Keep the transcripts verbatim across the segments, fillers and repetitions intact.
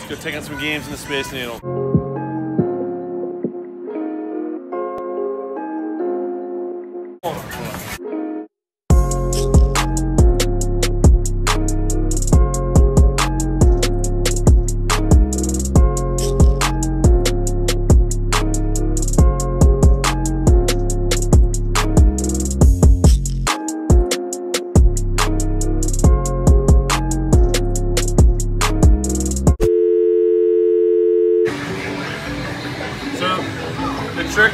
Go take on some games in the Space Needle. The trick,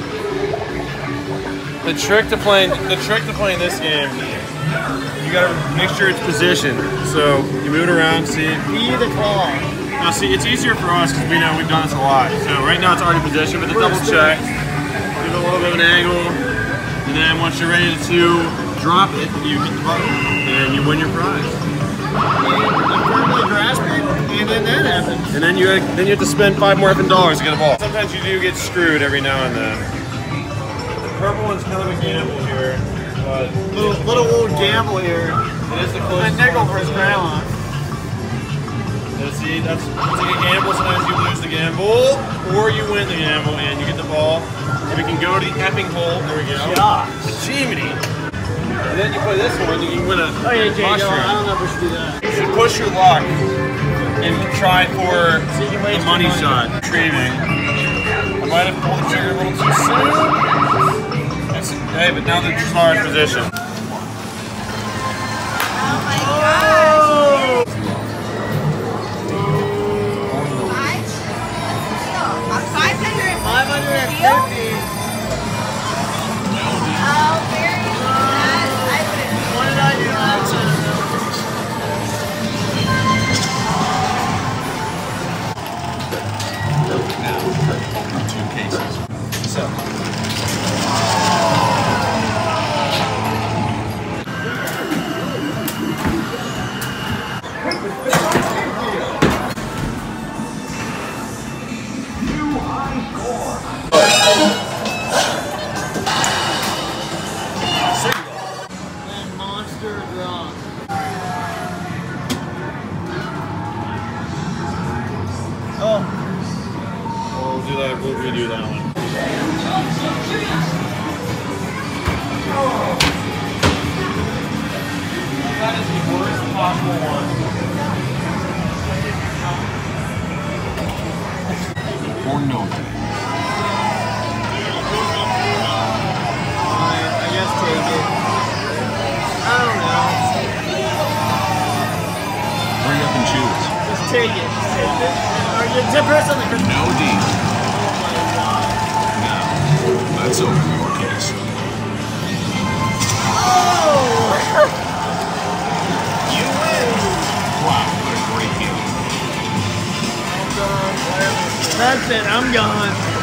the trick to playing, the trick to playing this game, you gotta make sure it's positioned. So you move it around, see. Be the claw. Now see, it's easier for us because we know we've done this a lot. So right now it's already positioned, but the double check, give it a little bit of an angle, and then once you're ready to drop it, you hit the button, and you win your prize. I'm firmly grasping, and then that happens. And then you then you have to spend five more effing dollars to get a ball. Sometimes you do get screwed every now and then. The purple one's kind of a gamble here, but Little, little old gamble here. it is the A closest. nickel for his grandma. So see, that's it's like a gamble. Sometimes you lose the gamble, or you win the gamble and you get the ball. And we can go to the effing hole. There we go. Yeah. Jiminy. And then you play this one, you can win a Oh yeah, Jay, mushroom. I don't know if we should do that. You should push your luck and try for So you can the waste money your money. shot. Retrieving. I might have pulled the trigger a little too soon. That's, hey, but now the Czar's position. Oh my gosh! five hundred. five hundred fifty. Oh, very good. I wouldn't. What did I do last time? Two cases. So. And monster draw. Oh. We'll do that. We'll redo that one. That is the worst possible one. Or no day. I guess take it. I don't know. Hurry up and choose. Just take it. Just take it. Or you just press on the control. No deal. Oh my god. Now, let's open your case. Oh! You win! Wow, what a great game. I'm gone. That's it. I'm gone.